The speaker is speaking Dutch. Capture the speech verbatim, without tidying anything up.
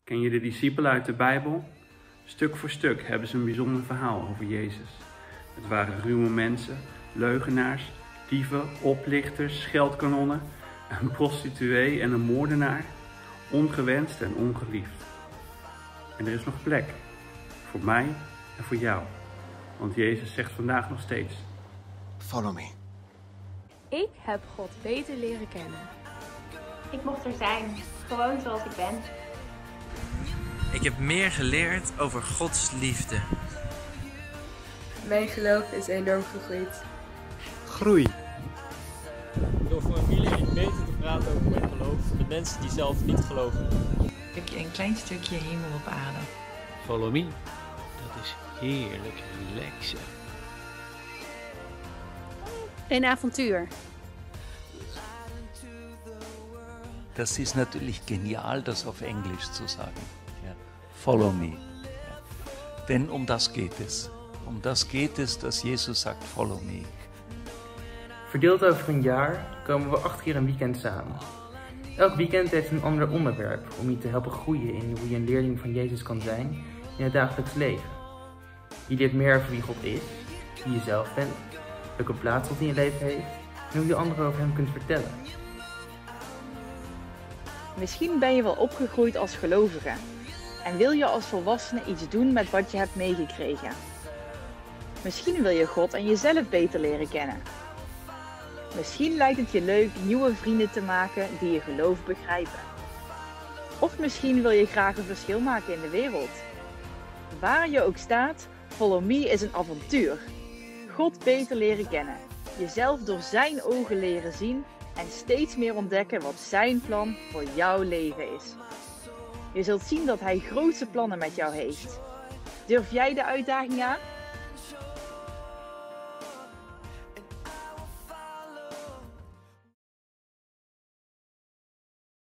Ken je de discipelen uit de Bijbel? Stuk voor stuk hebben ze een bijzonder verhaal over Jezus. Het waren ruwe mensen, leugenaars, dieven, oplichters, scheldkanonnen, een prostituee en een moordenaar, ongewenst en ongeliefd. En er is nog plek, voor mij en voor jou. Want Jezus zegt vandaag nog steeds: Follow me. Ik heb God beter leren kennen. Ik mocht er zijn, gewoon zoals ik ben. Ik heb meer geleerd over Gods liefde. Mijn geloof is enorm gegroeid. Groei. Door voor familie beter te praten over mijn geloof met mensen die zelf niet geloven. Een klein stukje hemel op aarde. Follow me. Dat is heerlijk relaxen. Een avontuur. Das ist natürlich genial, das auf Englisch zu sagen. Ja. Follow me. Ja. Denn um das geht es. Um das geht es, dass Jesus sagt, follow me. Verdeeld over een jaar komen we acht keer een weekend samen. Elk weekend heeft een ander onderwerp om je te helpen groeien in hoe je een leerling van Jezus kan zijn in het dagelijks leven. Je leert meer over wie God is, wie je zelf bent, welke plaats God in je leven heeft en hoe je anderen over hem kunt vertellen. Misschien ben je wel opgegroeid als gelovige en wil je als volwassene iets doen met wat je hebt meegekregen. Misschien wil je God en jezelf beter leren kennen. Misschien lijkt het je leuk nieuwe vrienden te maken die je geloof begrijpen. Of misschien wil je graag een verschil maken in de wereld. Waar je ook staat, Follow Me is een avontuur. God beter leren kennen, jezelf door zijn ogen leren zien en steeds meer ontdekken wat zijn plan voor jouw leven is. Je zult zien dat hij grootse plannen met jou heeft. Durf jij de uitdaging aan?